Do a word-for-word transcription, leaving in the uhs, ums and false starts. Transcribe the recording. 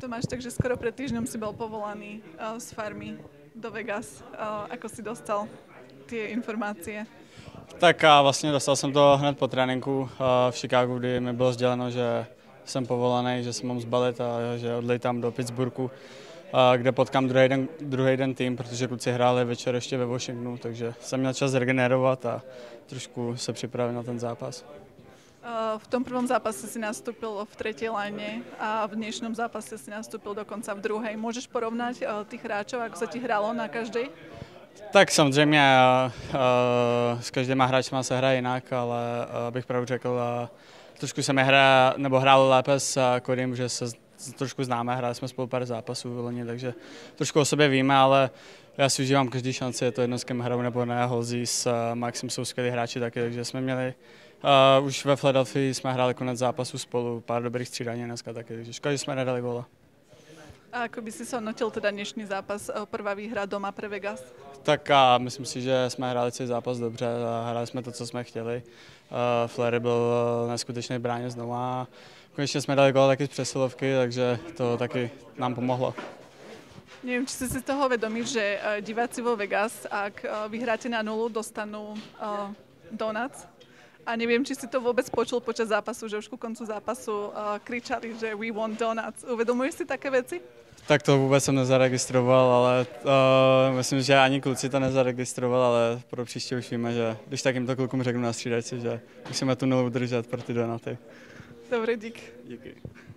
Tomáš, takže skoro pred týždňom si bol povolaný uh, z farmy do Vegas. Uh, ako si dostal ty informácie? Tak a vlastně dostal jsem to hned po tréninku uh, v Chicagu, kdy mi bylo sděleno, že jsem povolaný, že se mám zbalit a že odlítám do Pittsburghu, uh, kde potkám druhý den, druhý den tým, protože kluci hráli večer ještě ve Washingtonu, takže jsem měl čas regenerovat a trošku se připravit na ten zápas. V tom prvom zápase si nastúpil v tretej line a v dnešnom zápase si nastúpil dokonca v druhej. Môžeš porovnať tých hráčov, ako sa ti hralo na každej? Tak samozřejmě uh, s každýma hráčema se hraje jinak, ale uh, bych pravdu řekl, uh, trošku se mi hra, nebo hrálo lépe s uh, Kodym, že se trošku známe, hráli jsme spolu pár zápasů v loni, takže trošku o sobě víme, ale já si užívám každý šanci, je to jedno s kým hraju nebo ne, Holzí s uh, Maxem jsou skvělí hráči taky, takže jsme měli Uh, už ve Philadelphii jsme hráli konec zápasu spolu, pár dobrých střídání dneska taky, takže škoda, že jsme nedali góla. A ako by si hodnotil teda dnešní zápas, prvá výhra doma pre Vegas? Tak a myslím si, že jsme hráli celý zápas dobře a hráli jsme to, co jsme chtěli. Uh, Fleury byl uh, neskutečný bráně znovu a konečně jsme dali gól taky z přesilovky, takže to taky nám pomohlo. Neviem, či si si toho vedomí, že diváci vo Vegas, ak vyhráte na nulu, dostanú uh, donuts. A neviem, či si to vôbec počul počas zápasu, že už ku koncu zápasu uh, kričali, že we want donuts. Uvedomuješ si také veci? Tak to vůbec jsem nezaregistroval, ale uh, myslím, že ani kluci to nezaregistroval, ale pro příště už víme, že když tak jim to klukům řeknu na střídačce, že musíme tu nulu udržet pro ty donaty. Dobre, dík. Díky.